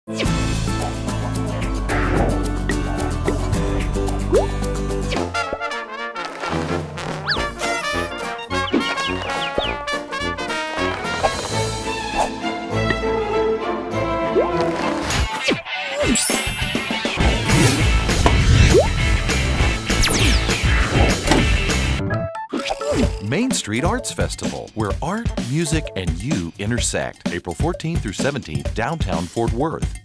Main Street Arts Festival, where art, music, and you intersect. April 14th through 17th, downtown Fort Worth.